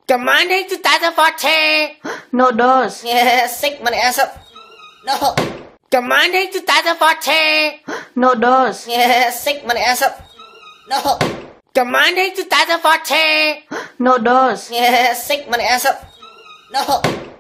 Commanding 2014. No doors. Yeah, sick my ass up. No. Commanding 2014. No doors. Yeah, sick my ass up. No. Commanding 2014. No doors. Yeah, sick my ass up. No.